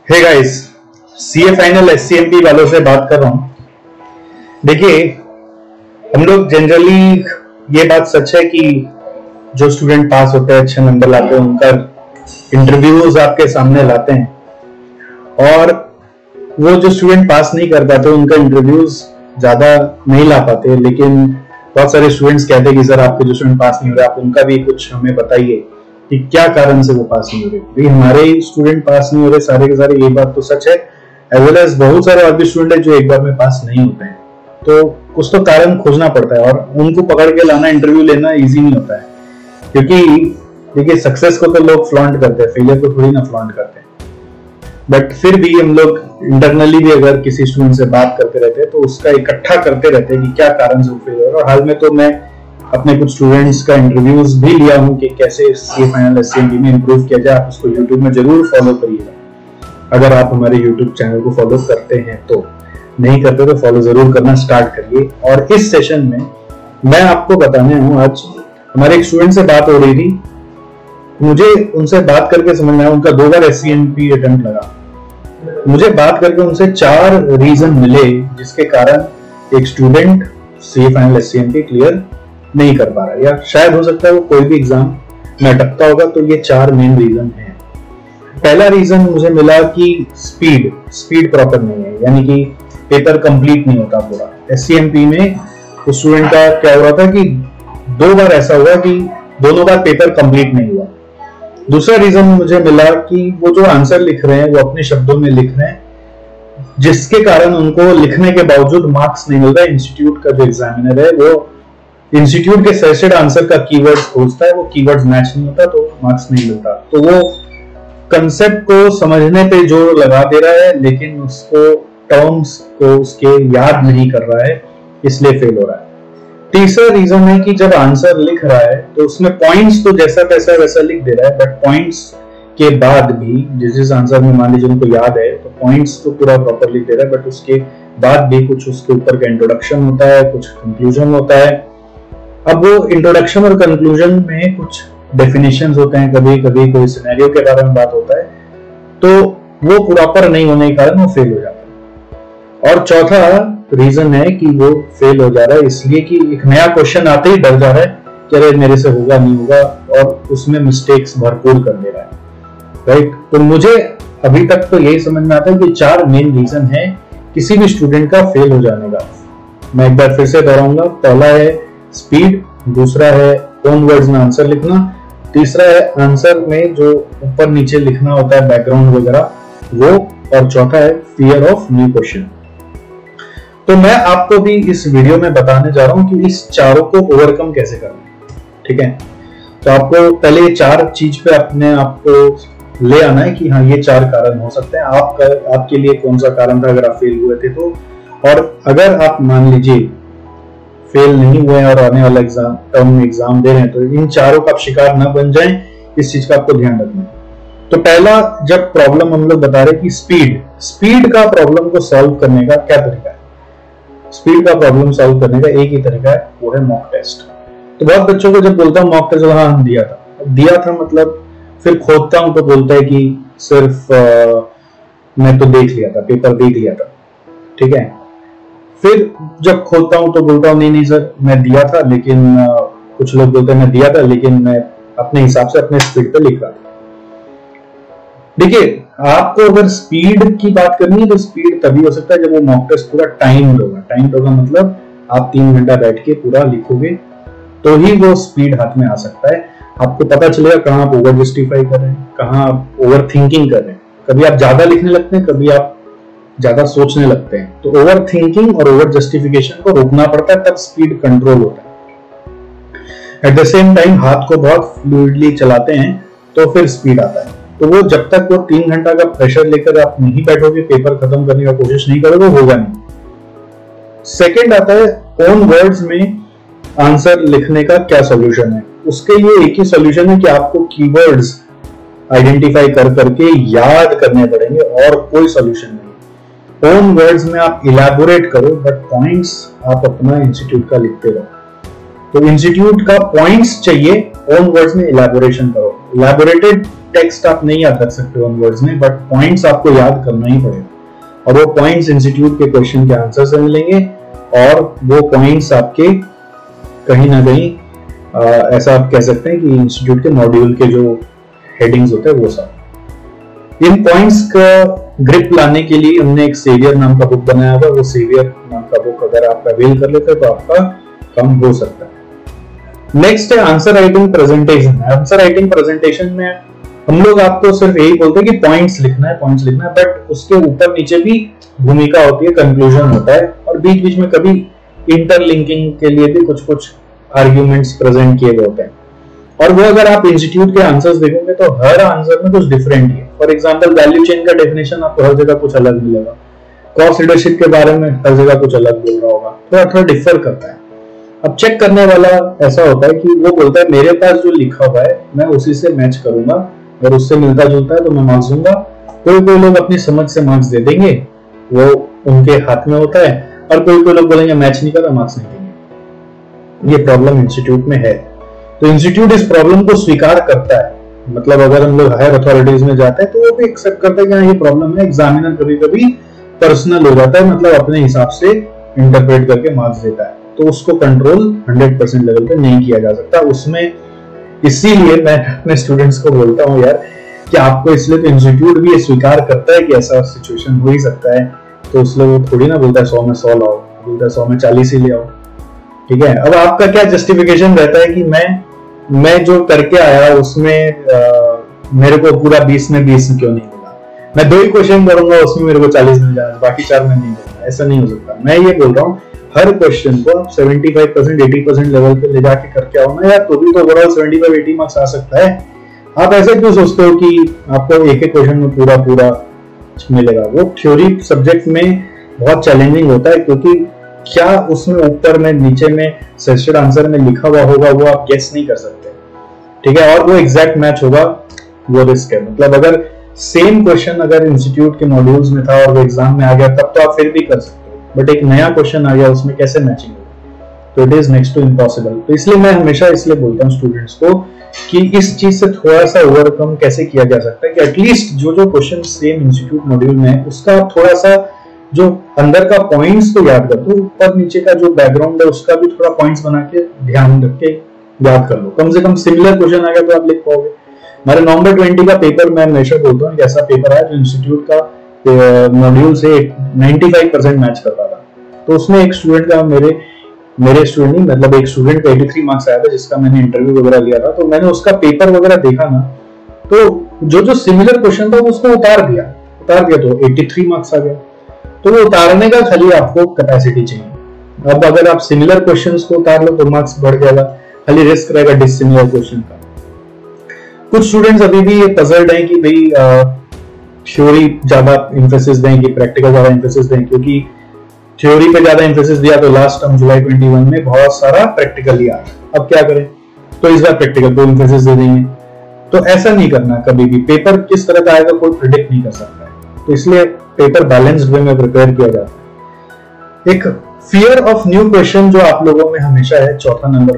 हे guys, CA final SCMP वालों से बात कर रहा हूं। देखिए, हम लोग जनरली ये बात सच है कि जो स्टूडेंट पास होते हैं, अच्छे नंबर लाते हैं, उनका इंटरव्यूज आपके सामने लाते हैं और वो जो स्टूडेंट पास नहीं कर पाते उनका इंटरव्यूज ज्यादा नहीं ला पाते। लेकिन बहुत सारे स्टूडेंट्स कहते हैं कि सर आपके जो स्टूडेंट पास नहीं हो रहे, आप उनका भी कुछ हमें बताइए कि क्या कारण से वो पास नहीं हो रहे। भाई हमारे स्टूडेंट पास नहीं हो रहे सारे के सारे, ये बात तो सच है। एज वेल एज बहुत सारे और भी स्टूडेंट है जो एक बार में पास नहीं होते हैं, तो कुछ तो कारण खोजना पड़ता है और उनको पकड़ के लाना, इंटरव्यू लेना इजी नहीं होता है। क्योंकि देखिए, सक्सेस को तो लोग फ्लॉन्ट करते हैं, फेलियर को थोड़ी ना फ्लॉन्ट करते हैं। बट फिर भी हम लोग इंटरनली भी अगर किसी स्टूडेंट से बात करते रहते हैं तो उसका इकट्ठा करते रहते हैं कि क्या कारण से वो फेल हो रहा है। और हाल में तो मैं अपने कुछ स्टूडेंट्स का इंटरव्यूज भी लिया हूं कि कैसे सीए फाइनल एससीएमपी में इंप्रूव किया जाए। आप उसको यूट्यूब में जरूर फॉलो करिएगा। अगर आप हमारे यूट्यूब चैनल को फॉलो करते हैं तो, नहीं करते तो फॉलो जरूर करना स्टार्ट करिए। और इस सेशन में मैं आपको बताने हूं, आज हमारे एक स्टूडेंट से बात हो रही थी, मुझे उनसे बात करके समझ में आया, उनका 2 बार एससीएमपी अटेम्प्ट लगा। मुझे बात करके उनसे 4 रीजन मिले जिसके कारण एक student CA final SCMP clear नहीं कर पा रहा, या शायद हो सकता है वो कोई भी एग्जाम में अटकता होगा। तो ये 4 मेन रीजन हैं। पहला रीजन मुझे मिला कि स्पीड प्रॉपर नहीं है, यानी कि पेपर कंप्लीट नहीं होता पूरा। एससीएमपी में उस स्टूडेंट का क्या हुआ था कि 2 बार ऐसा हुआ कि दोनों बार पेपर कंप्लीट नहीं हुआ। दूसरा रीजन मुझे मिला कि वो जो आंसर लिख रहे हैं वो अपने शब्दों में लिख रहे हैं, जिसके कारण उनको लिखने के बावजूद मार्क्स नहीं मिल रहा। इंस्टीट्यूट का जो एग्जामिनर है वो इंस्टीट्यूट के सजेस्टेड आंसर का कीवर्ड्स खोजता है, वो कीवर्ड्स मैच नहीं होता तो मार्क्स नहीं मिलता। तो वो कंसेप्ट को समझने पे जोर लगा दे रहा है लेकिन उसको टर्म्स को उसके याद नहीं कर रहा है, इसलिए फेल हो रहा है। तीसरा रीजन है कि जब आंसर लिख रहा है तो उसमें पॉइंट्स तो जैसा तैसा वैसा लिख दे रहा है, बट पॉइंट्स के बाद भी जिस आंसर में मान लीजिए उनको याद है तो पॉइंट्स तो पूरा प्रॉपर लिख दे रहा है, बट उसके बाद भी कुछ उसके ऊपर का इंट्रोडक्शन होता है, कुछ कंक्लूजन होता है। अब वो इंट्रोडक्शन और कंक्लूजन में कुछ डेफिनेशंस होते हैं, कभी कभी कोई सिनेरियो के बारे में बात होता है, तो वो प्रॉपर नहीं होने के कारण वो फेल हो जाता है। और चौथा रीजन है कि वो फेल हो जा रहा है इसलिए कि एक नया क्वेश्चन आते ही डर जा रहा है कि अरे मेरे से होगा नहीं होगा, और उसमें मिस्टेक्स भरपूर कर दे रहा है। राइट, तो मुझे अभी तक तो यही समझ में आता है कि 4 मेन रीजन है किसी भी स्टूडेंट का फेल हो जाने का। मैं एक बार फिर से दोहराऊंगा। पहला है स्पीड, दूसरा है ओन वर्ड्स में आंसर लिखना, तीसरा है आंसर में जो ऊपर नीचे लिखना होता है बैकग्राउंड वगैरह वो, और चौथा है फियर ऑफ न्यू क्वेश्चन। तो मैं आपको भी इस वीडियो में बताने जा रहा हूं कि इस चारों को ओवरकम कैसे करना है। ठीक है, तो आपको पहले ये 4 चीज पे अपने आपको ले आना है कि हाँ ये 4 कारण हो सकते हैं। आपके लिए कौन सा कारण था अगर आप फेल हुए थे तो, और अगर आप मान लीजिए फेल नहीं हुए और आने वाला टर्म में एग्जाम दे रहे हैं तो इन चारों का आप शिकार ना बन जाएं, इस चीज का आपको ध्यान रखना है। तो पहला जब प्रॉब्लम हम लोग बता रहे कि स्पीड का प्रॉब्लम को सॉल्व करने का क्या तरीका है। स्पीड का प्रॉब्लम सॉल्व करने का एक ही तरीका है, वो है मॉक टेस्ट। तो बहुत बच्चों को जब बोलता हूँ मॉक टेस्ट, हाँ हम दिया था मतलब फिर खोदता हूं तो बोलता है कि सिर्फ मैं तो देख लिया था, पेपर देख लिया था। ठीक है, फिर जब खोदता हूं तो बोलता हूं नहीं सर मैं दिया था, लेकिन कुछ लोग बोलते हैं मैं दिया था लेकिन मैं अपने हिसाब से अपने स्पीड पे लिख रहा था। देखिए, आपको अगर स्पीड की बात करनी है तो स्पीड तभी हो सकता है जब वो मॉक टेस्ट पूरा टाइम्ड होगा। टाइम्ड होगा मतलब आप 3 घंटा बैठ के पूरा लिखोगे तो ही वो स्पीड हाथ में आ सकता है। आपको पता चलेगा कहाँ आप ओवर जस्टिफाई कर रहे हैं, कहाँ आप ओवर थिंकिंग कर रहे हैं। कभी आप ज्यादा लिखने लगते हैं, कभी आप ज्यादा सोचने लगते हैं। तो ओवर थिंकिंग और ओवर जस्टिफिकेशन को रोकना पड़ता है, तब स्पीड कंट्रोल होता है। एट द सेम टाइम हाथ को बहुत फ्लूइडली चलाते हैं तो फिर स्पीड आता है। तो वो जब तक वो 3 घंटा का प्रेशर लेकर आप नहीं बैठोगे, पेपर खत्म करने का कोशिश नहीं करोगे, होगा नहीं। सेकेंड आता है ओन वर्ड्स में आंसर लिखने का क्या सोल्यूशन है। उसके लिए एक ही सोल्यूशन है कि आपको कीवर्ड्स आइडेंटिफाई कर करके याद करने पड़ेंगे, और कोई सोल्यूशन नहीं। ओन वर्ड्स में आप इलैबोरेट करो, बट पॉइंट्स आप अपना इंस्टीट्यूट का लिखते रहो। तो इंस्टीट्यूट का पॉइंट्स चाहिए, ओन वर्ड्स में इलैबोरेशन करो। इलैबोरेटेड टेक्स्ट आप नहीं याद रख सकते वन वर्ड्स में, बट पॉइंट्स आपको याद करना ही पड़ेगा, और वो पॉइंट्स इंस्टीट्यूट के क्वेश्चन के आंसर से मिलेंगे, और वो पॉइंट्स आपके कहीं ना कहीं ऐसा आप कह सकते हैं कि इंस्टीट्यूट के मॉड्यूल के जो हेडिंग्स होते हैं वो सब। इन पॉइंट्स का ग्रिप लाने के लिए हमने एक सेवियर नाम का बुक बनाया हुआ, वो सेवियर नाम का बुक अगर आप अवेल कर लेते हैं तो आपका काम हो सकता है। नेक्स्ट है answer writing presentation. Answer writing presentation में हम लोग आपको सिर्फ यही बोलते हैं कि पॉइंट्स लिखना है, बट उसके ऊपर नीचे भी भूमिका होती है, कंक्लूजन होता है, और बीच बीच में कभी इंटरलिंकिंग के लिए भी कुछ कुछ आर्ग्यूमेंट्स प्रेजेंट किए गए होते हैं। और वो अगर आप इंस्टीट्यूट के आंसर्स देखोगे तो हर आंसर में कुछ डिफरेंट है। फॉर एग्जांपल वैल्यू चेन का डेफिनेशन आपको हर जगह कुछ अलग मिलेगा, कॉस्ट लीडरशिप के बारे में हर जगह कुछ अलग बोल रहा होगा, थोड़ा डिफर करता है। अब चेक करने वाला ऐसा होता है कि वो बोलता है मेरे पास जो लिखा हुआ है मैं उसी से मैच करूंगा, अगर उससे मिलता जुलता है तो मैं मार्क्स दूंगा। कोई लोग अपनी समझ से मार्क्स दे देंगे, वो उनके हाथ में होता है, और कोई लोग बोलेंगे मैच नहीं कर रहा, मार्क्स नहीं देंगे। ये प्रॉब्लम इंस्टीट्यूट में है। तो इंस्टीट्यूट इस प्रॉब्लम को स्वीकार करता है, मतलब अगर हम लोग हायर अथॉरिटीज में जाते हैं तो वो भी एक्सेप्ट करते हैं कि हाँ ये प्रॉब्लम है। एग्जामिनर कभी कभी पर्सनल हो जाता है, मतलब अपने हिसाब से इंटरप्रेट करके मार्क्स देता है, तो उसको कंट्रोल 100% लेवल पे नहीं किया जा सकता उसमें। इसीलिए मैं अपने स्टूडेंट्स को बोलता हूँ यार कि आपको, इसलिए तो इंस्टीट्यूट भी ये स्वीकार करता है कि ऐसा सिचुएशन हो ही सकता है, तो इसलिए वो थोड़ी ना बोलता है 100 में 100 लाओ, बोलता है 100 में 40 ही ले आओ। ठीक है, अब आपका क्या जस्टिफिकेशन रहता है कि मैं जो करके आया उसमें मेरे को पूरा 20 में 20 क्यों नहीं मिला, मैं 2 ही क्वेश्चन करूंगा उसमें मेरे को 40 मिल जाए, बाकी 4 में नहीं मिलता। ऐसा नहीं हो सकता। मैं ये बोल रहा हूँ हर क्वेश्चन को आप 75% 80% लेवल पे ले जाके करके आओ ना यार, तो भी तो ओवरऑल 75-80 मार्क्स आ सकता है। आप ऐसे क्यों सोचते हो कि आपको एक एक क्वेश्चन में पूरा मिलेगा? वो थ्योरी सब्जेक्ट में बहुत चैलेंजिंग होता है, क्योंकि क्या उसमें ऊपर में नीचे में सजेस्टेड आंसर में लिखा हुआ होगा वो आप गेस नहीं कर सकते। ठीक है, और वो एग्जैक्ट मैच होगा वो रिस्क है। मतलब अगर सेम क्वेश्चन अगर इंस्टीट्यूट के मॉड्यूल्स में था और वो एग्जाम में आ गया तब तो आप फिर भी कर सकते हो, बट एक नया क्वेश्चन आ गया उसमें कैसे मैचिंग होगा? तो it is next to impossible. तो इसलिए मैं हमेशा इसलिए बोलता हूँ स्टूडेंट्स को कि इस चीज से थोड़ा सा ओवरकम कैसे किया जा सकता है कि एटलीस्ट जो क्वेश्चन सेम इंस्टीट्यूट मॉड्यूल में है उसका थोड़ा सा जो अंदर का पॉइंट्स तो याद कर दो, ऊपर नीचे का जो बैकग्राउंड है उसका भी थोड़ा पॉइंट्स बना के ध्यान रख के याद कर लो। कम से कम सिमिलर क्वेश्चन आ गया तो आप लिख पाओगे। हमारे नवंबर 20 का पेपर मैं हमेशा बोलता हूँ ऐसा पेपर आया जो इंस्टीट्यूट का मॉड्यूल से 95% मैच कर रहा था। तो उसमें एक स्टूडेंट का मेरे स्टूडेंट नहीं, मतलब एक स्टूडेंट का 83 मार्क्स आया था जिसका मैंने इंटरव्यू वगैरह लिया था। तो मैंने उसका पेपर वगैरह देखा ना, तो जो सिमिलर क्वेश्चन था उसको उतार दिया तो 83 मार्क्स आ गया। तो वो उतारने का खाली आपको कैपेसिटी चाहिए। अब अगर आप सिमिलर क्वेश्चंस को उतार लो तो मार्क्स बढ़ जाएगा, खाली रिस्क रहेगा डिसिमिलर क्वेश्चन का। कुछ स्टूडेंट्स अभी भी ये पजल्ड हैं कि भाई थ्योरी ज्यादा एम्फेसिस दें कि प्रैक्टिकल ज्यादा एम्फेसिस दें, क्योंकि थ्योरी पे ज्यादा एम्फेसिस दिया तो लास्ट टर्म जुलाई 21 में बहुत सारा प्रैक्टिकल ही आ गया। अब क्या करें, तो इस बार प्रैक्टिकल को एम्फेसिस दे देंगे। तो ऐसा नहीं करना कभी भी। पेपर किस तरह का आएगा कोई प्रिडिक्ट नहीं कर सकता है, तो इसलिए पेपर बैलेंस्ड वे में प्रिपेयर किया जाता है। एक फियर ऑफ न्यू क्वेश्चन जो आप लोगों में हमेशा है, चौथा number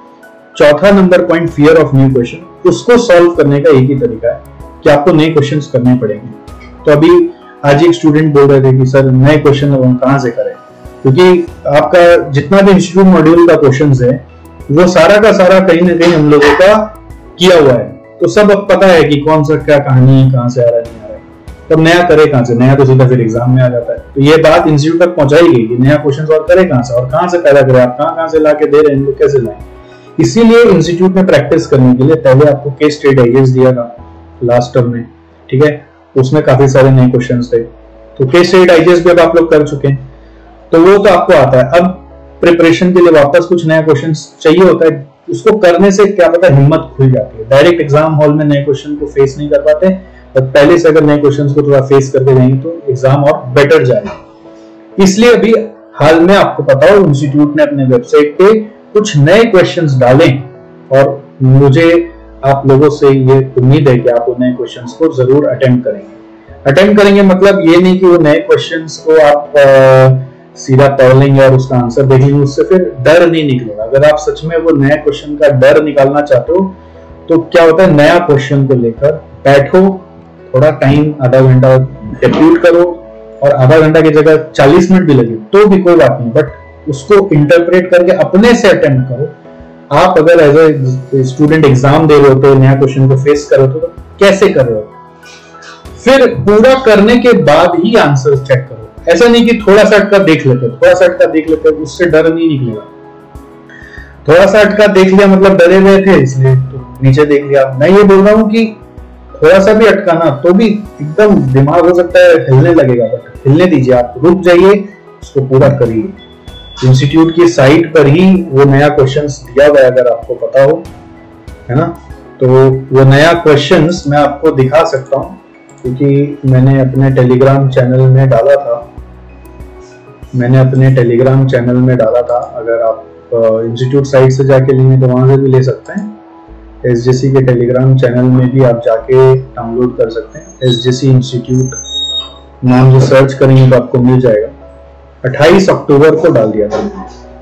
point fear of new question, उसको सॉल्व करने का एक ही तरीका है कि आपको नए क्वेश्चंस करने पड़ेंगे। तो अभी आज एक स्टूडेंट बोल रहे थे कि सर नए क्वेश्चन हम कहां से करें, क्योंकि आपका जितना भी इंस्टीट्यूट मॉड्यूल का क्वेश्चंस है वो सारा का सारा कहीं ना कहीं हम लोगों का किया हुआ है, तो सब अब पता है कि कौन सा क्या कहानी है, कहां से आ रहा है नहीं आ रहा है। तब नया करे कहां से? नया तो सीधा फिर एग्जाम में आ जाता है। तो ये बात इंस्टीट्यूट तक पहुंचाई गई कि नया क्वेश्चन और करे कहां से, और कहां से पैदा करें, आप कहां से लाके दे रहे हैं, इनको कैसे लाएं। इसीलिए इंस्टीट्यूट में प्रैक्टिस करने के लिए पहले आपको केस स्टडी डाइजेस्ट दिया था लास्ट टर्म में, ठीक है, उसमें काफी सारे नए क्वेश्चंस थे। तो केस स्टडी डाइजेस्ट भी अब आप लोग कर चुके हैं, तो वो तो आपको आता है। अब प्रिपरेशन के लिए वापस कुछ नया क्वेश्चंस चाहिए होता है, उसको करने से क्या पता हिम्मत खुल जाती है। डायरेक्ट एग्जाम हॉल में नए क्वेश्चन को फेस नहीं कर पाते, और पहले से अगर नए क्वेश्चंस को थोड़ा फेस करके जाएंगे तो एग्जाम और बेटर जाएगा। इसलिए अभी हाल में आपको पता हो इंस्टीट्यूट ने अपने वेबसाइट पे कुछ नए क्वेश्चंस डाले, और मुझे आप लोगों से ये उम्मीद है कि आप उन नए क्वेश्चंस को जरूर अटेम्प्ट करेंगे। मतलब ये नहीं कि वो नए क्वेश्चंस को आप सीधा पढ़ लेंगे और उसका आंसर देख लेंगे, उससे फिर डर नहीं निकलेगा। अगर आप सच में वो नए क्वेश्चन का डर निकालना चाहते हो तो क्या होता है, नया क्वेश्चन को लेकर बैठो, थोड़ा टाइम आधा घंटा डेप्यूट करो, और आधा घंटा की जगह 40 मिनट भी लगे तो भी कोई बात नहीं, बट उसको इंटरप्रेट करके अपने से अटेम्प्ट करो। आप अगर एज ए स्टूडेंट एग्जाम दे रहे हो तो नया क्वेश्चन को फेस कर रहे हो तो कैसे कर रहे हो, फिर पूरा करने के बाद ही आंसर चेक करो। ऐसा नहीं कि थोड़ा सा अटका देख लेते, थोड़ा सा अटका देख लेते, उससे डर नहीं निकलेगा। थोड़ा सा अटका देख लिया मतलब डरे हुए थे इसलिए तो नीचे देख लिया। मैं ये बोल रहा हूँ कि थोड़ा सा भी अटकाना तो भी एकदम दिमाग हो सकता है हिलने लगेगा, बट हिलने दीजिए, आप रुक जाइए, उसको पूरा करिए। इंस्टीट्यूट की साइट पर ही वो नया क्वेश्चंस दिया हुआ है, अगर आपको पता हो, है ना। तो वो नया क्वेश्चंस मैं आपको दिखा सकता हूँ क्योंकि मैंने अपने टेलीग्राम चैनल में डाला था। अगर आप इंस्टीट्यूट साइट से जाके लेंगे तो वहां से भी ले सकते हैं। एसजेसी के टेलीग्राम चैनल में भी आप जाके डाउनलोड कर सकते हैं। एसजेसी इंस्टीट्यूट नाम से सर्च करेंगे तो आपको मिल जाएगा। 28 अक्टूबर को डाल दिया था,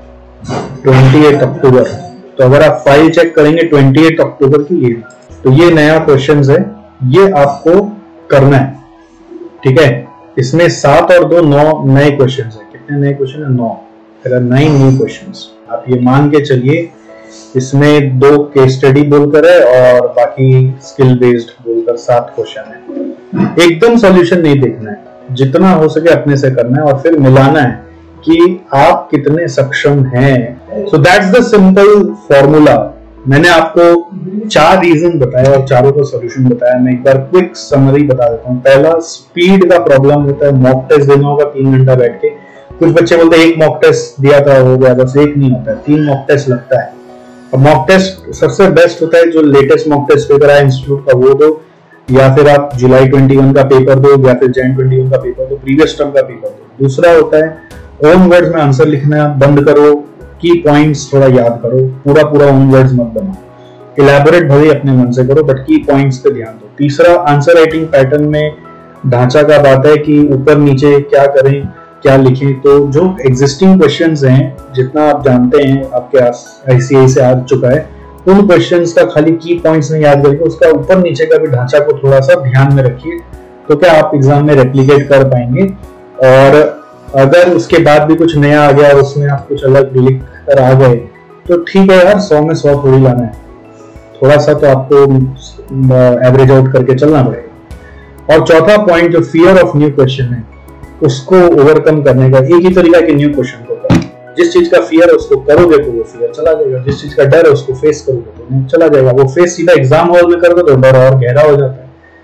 28 अक्टूबर। तो अगर आप फाइल चेक करेंगे 28 अक्टूबर की, ये तो ये नया क्वेश्चन है, ये आपको करना है, ठीक है। इसमें 7 और 2 9 नए क्वेश्चन है। कितने नए क्वेश्चन है? 9। 9 न्यू क्वेश्चंस। आप ये मान के चलिए, इसमें 2 केस स्टडी बोलकर है और बाकी स्किल बेस्ड बोलकर 7 क्वेश्चन है। एकदम सॉल्यूशन नहीं देखना है, जितना हो सके अपने से करना है और फिर मिलाना है कि आप कितने सक्षम हैं। So that's the simple formula. मैंने आपको 4 रीजन बताया और चारों का सॉल्यूशन बताया। मैं एक बार क्विक समरी बता देता हूँ। पहला, स्पीड का प्रॉब्लम होता है। मॉक टेस्ट देना होगा 3 घंटा बैठ के। कुछ बच्चे बोलते हैं 1 मॉक टेस्ट दिया था हो गया, बस 1 नहीं होता है, 3 मॉक टेस्ट लगता है। और मॉक टेस्ट सबसे बेस्ट होता है जो लेटेस्ट मॉक टेस्ट पेपर आया इंस्टीट्यूट का वो दो, या फिर आप जुलाई 21 का पेपर दो, या फिर जैन 21 का पेपर दो, प्रीवियस टर्म का पेपर दो। दूसरा होता है ओन वर्ड्स में आंसर लिखना बंद करो, की पॉइंट्स थोड़ा याद करो, पूरा ओन वर्ड्स मत बनाओ, इलैबोरेट भले अपने मन से करो बट की पॉइंट्स पे ध्यान दो। तीसरा, आंसर राइटिंग पैटर्न में ढांचा का बात है कि ऊपर नीचे क्या करें, क्या लिखें। तो जो एग्जिस्टिंग क्वेश्चंस हैं, जितना आप जानते हैं आपके आईसीआई से आ चुका है, उन क्वेश्चंस का खाली की पॉइंट्स नहीं याद करके उसका ऊपर नीचे का भी ढांचा को थोड़ा सा ध्यान में रखिए, तो क्या आप एग्जाम में रेप्लिकेट कर पाएंगे। और अगर उसके बाद भी कुछ नया आ गया और उसमें आप कुछ अलग लिख कर आ गए तो ठीक है यार, 100 में 100 थोड़ी लाना है, थोड़ा सा तो आपको एवरेज आउट करके चलना पड़ेगा। और चौथा पॉइंट, जो फियर ऑफ न्यू क्वेश्चन है, उसको ओवरकम करने का एक ही तरीका कि न्यू क्वेश्चन को करो। जिस चीज का फियर है उसको करोगे तो वो फियर चला जाएगा, जिस चीज का डर है उसको फेस करोगे तो नहीं चला जाएगा। वो फेस सीधा एग्जाम हॉल में करोगे तो डर और गहरा हो जाता है।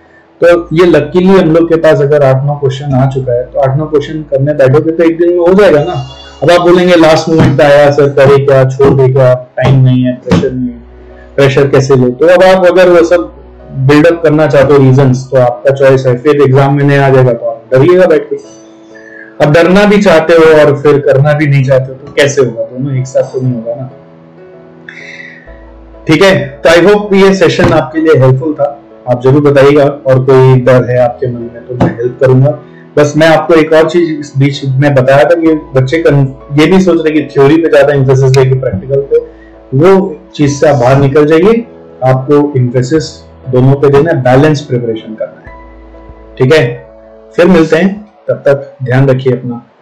तो ये लकीली हम लोग के पास अगर 8-9 क्वेश्चन आ चुका है तो 8-9 क्वेश्चन करने बैठोगे तो एक दिन में हो जाएगा ना। अब आप बोलेंगे लास्ट मोमेंट पे आया सर, करे क्या, छोड़ दे क्या, टाइम नहीं है, प्रेशर नहीं है, प्रेशर कैसे ले। तो अब आप अगर वो सब बिल्डअप करना चाहते हो रीजंस, तो आपका चॉइस है। फिर एग्जाम में नहीं आ जाएगा तो आप डरिएगा बैठ के। अब डरना भी चाहते हो और फिर करना भी नहीं चाहते हो तो कैसे होगा? दोनों एक साथ तो नहीं होगा ना। ठीक है, तो आई होप ये सेशन आपके लिए हेल्पफुल था। आप जरूर बताइएगा, और कोई डर है आपके मन में तो मैं हेल्प करूंगा। बस मैं आपको एक और चीज इस बीच में बताया था कि बच्चे ये भी सोच रहे कि थ्योरी पे ज्यादा एम्फेसिस देगी प्रैक्टिकल पे, वो चीज से आप बाहर निकल जाइए। आपको एम्फेसिस दोनों पे देना है, बैलेंस प्रिपरेशन करना है। ठीक है, फिर मिलते हैं, तब तक ध्यान रखिए अपना।